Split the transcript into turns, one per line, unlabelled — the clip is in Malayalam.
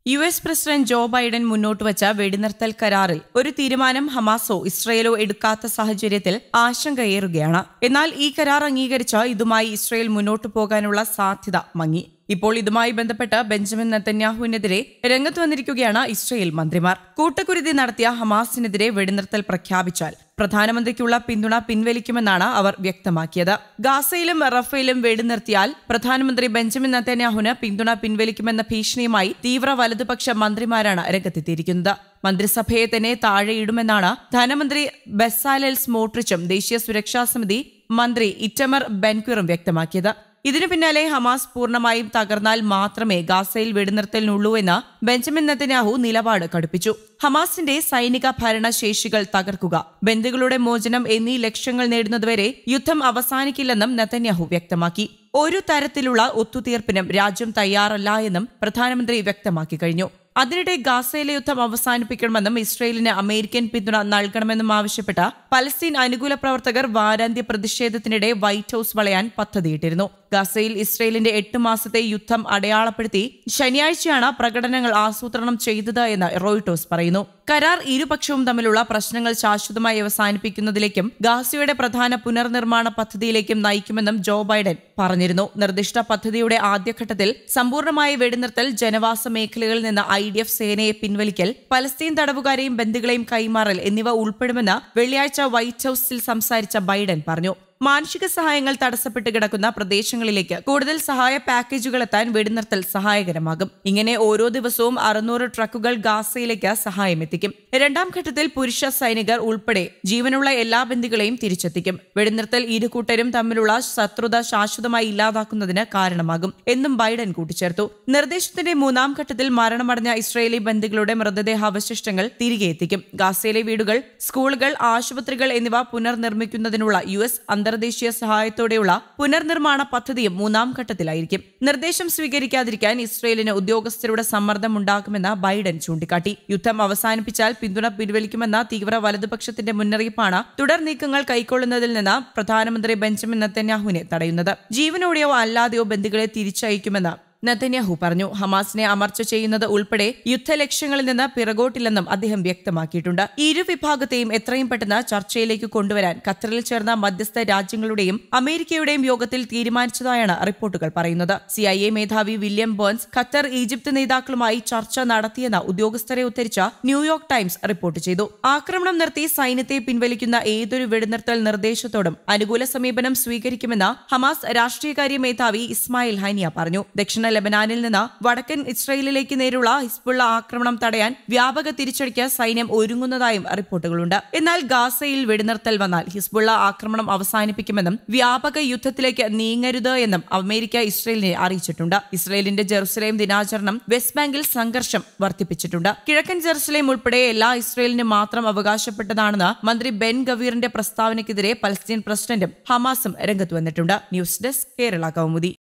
യുഎസ് പ്രസിഡന്റ് ജോ ബൈഡൻ മുന്നോട്ടുവച്ച വെടിനിർത്തൽ കരാറിൽ ഒരു തീരുമാനം ഹമാസോ ഇസ്രയേലോ എടുക്കാത്ത സാഹചര്യത്തിൽ ആശങ്കയേറുകയാണ്. എന്നാൽ ഈ കരാർ അംഗീകരിച്ച് ഇതുമായി ഇസ്രയേൽ മുന്നോട്ടു പോകാനുള്ള സാധ്യത മങ്ങി. ഇപ്പോൾ ഇതുമായി ബന്ധപ്പെട്ട് ബെഞ്ചമിൻ നെതന്യാഹുവിനെതിരെ രംഗത്ത് വന്നിരിക്കുകയാണ് ഇസ്രയേൽ മന്ത്രിമാർ. കൂട്ടക്കുരുതി നടത്തിയ ഹമാസിനെതിരെ വെടിനിർത്തൽ പ്രഖ്യാപിച്ചാൽ പ്രധാനമന്ത്രിക്കുള്ള പിന്തുണ പിൻവലിക്കുമെന്നാണ് അവർ വ്യക്തമാക്കിയത്. ഗാസയിലും റഫേലും വെടിനിർത്തിയാൽ പ്രധാനമന്ത്രി ബെഞ്ചമിൻ നെതന്യാഹുവിന് പിന്തുണ പിൻവലിക്കുമെന്ന ഭീഷണിയുമായി തീവ്ര വലതുപക്ഷ മന്ത്രിമാരാണ് രംഗത്തെത്തിയിരിക്കുന്നത്. മന്ത്രിസഭയെ തന്നെ താഴെയിടുമെന്നാണ് ധനമന്ത്രി ബെസാലെൽ സ്മോട്രിച്ചും ദേശീയ സുരക്ഷാ സമിതി മന്ത്രി ഇറ്റമർ ബെൻക്വിറും വ്യക്തമാക്കിയത്. ഇതിനു പിന്നാലെ ഹമാസ് പൂർണ്ണമായും തകർന്നാൽ മാത്രമേ ഗാസയിൽ വെടിനിർത്തലിനുള്ളൂ എന്ന് ബെഞ്ചമിൻ നെതന്യാഹു നിലപാട് കടുപ്പിച്ചു. ഹമാസിന്റെ സൈനിക ഭരണശേഷികൾ തകർക്കുക, ബന്ദികളുടെ മോചനം എന്നീ ലക്ഷ്യങ്ങൾ നേടുന്നതുവരെ യുദ്ധം അവസാനിക്കില്ലെന്നും നെതന്യാഹു വ്യക്തമാക്കി. ഒരു തരത്തിലുള്ള ഒത്തുതീർപ്പിനും രാജ്യം തയ്യാറല്ല എന്നും പ്രധാനമന്ത്രി വ്യക്തമാക്കി കഴിഞ്ഞു. അതിനിടെ ഗാസയിലെ യുദ്ധം അവസാനിപ്പിക്കണമെന്നും ഇസ്രയേലിന് അമേരിക്കൻ പിന്തുണ നൽകണമെന്നും ആവശ്യപ്പെട്ട പലസ്തീൻ അനുകൂല പ്രവർത്തകർ വാരാന്ത്യ പ്രതിഷേധത്തിനിടെ വൈറ്റ് ഹൌസ് വളയാൻ പദ്ധതിയിട്ടിരുന്നു. ഗാസയിൽ ഇസ്രയേലിന്റെ 8 മാസത്തെ യുദ്ധം അടയാളപ്പെടുത്തി ശനിയാഴ്ചയാണ് പ്രകടനങ്ങൾ ആസൂത്രണം ചെയ്തത് എന്ന് റോയിട്ടേഴ്സ് പറയുന്നു. കരാർ ഇരുപക്ഷവും തമ്മിലുള്ള പ്രശ്നങ്ങൾ ശാശ്വതമായി അവസാനിപ്പിക്കുന്നതിലേക്കും ഗാസയുടെ പ്രധാന പുനർനിർമ്മാണ പദ്ധതിയിലേക്കും നയിക്കുമെന്നും ജോ ബൈഡൻ പറഞ്ഞിരുന്നു. നിർദ്ദിഷ്ട പദ്ധതിയുടെ ആദ്യഘട്ടത്തിൽ സമ്പൂർണ്ണമായ വെടിനിർത്തൽ, ജനവാസ മേഖലകളിൽ നിന്ന് IDF സേനയെ പിൻവലിക്കൽ, പലസ്തീൻ തടവുകാരെയും ബന്ദികളെയും കൈമാറൽ എന്നിവ ഉൾപ്പെടുമെന്ന് വെള്ളിയാഴ്ച വൈറ്റ് ഹൌസിൽ സംസാരിച്ച ബൈഡൻ പറഞ്ഞു. മാനുഷിക സഹായങ്ങൾ തടസ്സപ്പെട്ട് കിടക്കുന്ന പ്രദേശങ്ങളിലേക്ക് കൂടുതൽ സഹായ പാക്കേജുകൾ എത്താൻ വെടിനിർത്തൽ സഹായകരമാകും. ഇങ്ങനെ ഓരോ ദിവസവും 600 ട്രക്കുകൾ ഗാസയിലേക്ക് സഹായം എത്തിക്കും. രണ്ടാം ഘട്ടത്തിൽ പുരുഷ സൈനികർ ഉൾപ്പെടെ ജീവനുള്ള എല്ലാ ബന്ദികളെയും തിരിച്ചെത്തിക്കും. വെടിനിർത്തൽ ഇരു കൂട്ടരും തമ്മിലുള്ള ശത്രുത ശാശ്വതമായി ഇല്ലാതാക്കുന്നതിന് കാരണമാകും എന്നും ബൈഡൻ കൂട്ടിച്ചേർത്തു. നിർദ്ദേശത്തിന്റെ 3ാം ഘട്ടത്തിൽ മരണമടഞ്ഞ ഇസ്രയേലി ബന്ദികളുടെ മൃതദേഹാവശിഷ്ടങ്ങൾ തിരികെ എത്തിക്കും. ഗാസയിലെ വീടുകൾ, സ്കൂളുകൾ, ആശുപത്രികൾ എന്നിവ പുനർനിർമ്മിക്കുന്നതിനുള്ള US അന്തർദേശീയ സഹായത്തോടെയുള്ള പുനർനിർമ്മാണ പദ്ധതിയും 3ാം ഘട്ടത്തിലായിരിക്കും. നിർദ്ദേശം സ്വീകരിക്കാതിരിക്കാൻ ഇസ്രയേലിന് ഉദ്യോഗസ്ഥരുടെ സമ്മർദ്ദമുണ്ടാകുമെന്ന് ബൈഡൻ ചൂണ്ടിക്കാട്ടി. യുദ്ധം അവസാനിപ്പിച്ചാൽ പിന്തുണ പിൻവലിക്കുമെന്ന തീവ്ര വലതുപക്ഷത്തിന്റെ മുന്നറിയിപ്പാണ് തുടർ നീക്കങ്ങൾ കൈക്കൊള്ളുന്നതിൽ നിന്ന് പ്രധാനമന്ത്രി ബെഞ്ചമിൻ നെതന്യാഹുവിനെ തടയുന്നത്. ജീവനോടെയോ അല്ലാതെയോ ബന്ദികളെ തിരിച്ചയക്കുമെന്ന് നെതന്യാഹു പറഞ്ഞു. ഹമാസിനെ അമർച്ച ചെയ്യുന്നത് ഉൾപ്പെടെ യുദ്ധലക്ഷ്യങ്ങളിൽ നിന്ന് പിറകോട്ടില്ലെന്നും അദ്ദേഹം വ്യക്തമാക്കിയിട്ടുണ്ട്. ഇരു വിഭാഗത്തെയും എത്രയും പെട്ടെന്ന് ചർച്ചയിലേക്ക് കൊണ്ടുവരാൻ ഖത്തറിൽ ചേർന്ന മധ്യസ്ഥ രാജ്യങ്ങളുടെയും അമേരിക്കയുടെയും യോഗത്തിൽ തീരുമാനിച്ചതായാണ് റിപ്പോർട്ടുകൾ പറയുന്നത്. CIA മേധാവി വില്യം ബേൺസ് ഖത്തർ, ഈജിപ്ത് നേതാക്കളുമായി ചർച്ച നടത്തിയെന്ന് ഉദ്യോഗസ്ഥരെ ഉദ്ധരിച്ച ന്യൂയോർക്ക് ടൈംസ് റിപ്പോർട്ട് ചെയ്തു. ആക്രമണം നിർത്തി സൈന്യത്തെ പിൻവലിക്കുന്ന ഏതൊരു വെടിനിർത്തൽ നിർദ്ദേശത്തോടും അനുകൂല സമീപനം സ്വീകരിക്കുമെന്ന് ഹമാസ് രാഷ്ട്രീയകാര്യ മേധാവി ഇസ്മായിൽ ഹനിയ പറഞ്ഞു. ദക്ഷിണ ലെബനാനിൽ നിന്ന് വടക്കൻ ഇസ്രയേലിലേക്ക് നേരുള്ള ഹിസ്ബുള്ള ആക്രമണം തടയാൻ വ്യാപക തിരിച്ചടിക്ക് സൈന്യം ഒരുങ്ങുന്നതായും റിപ്പോർട്ടുകളുണ്ട്. എന്നാൽ ഗാസയിൽ വെടിനിർത്തൽ വന്നാൽ ഹിസ്ബുള്ള ആക്രമണം അവസാനിപ്പിക്കുമെന്നും വ്യാപക യുദ്ധത്തിലേക്ക് നീങ്ങരുത് എന്നും അമേരിക്ക ഇസ്രയേലിനെ അറിയിച്ചിട്ടുണ്ട്. ഇസ്രയേലിന്റെ ജെറുസലേം ദിനാചരണം വെസ്റ്റ് ബാങ്കിൽ സംഘർഷം വർദ്ധിപ്പിച്ചിട്ടുണ്ട്. കിഴക്കൻ ജെറുസലേം ഉൾപ്പെടെ എല്ലാ ഇസ്രയേലിന് മാത്രം അവകാശപ്പെട്ടതാണെന്ന് മന്ത്രി ബെൻ ഗവീറിന്റെ പ്രസ്താവനയ്ക്കെതിരെ പലസ്തീൻ പ്രസിഡന്റും ഹമാസും രംഗത്ത് വന്നിട്ടുണ്ട്. News desk, Kerala Kaumudi.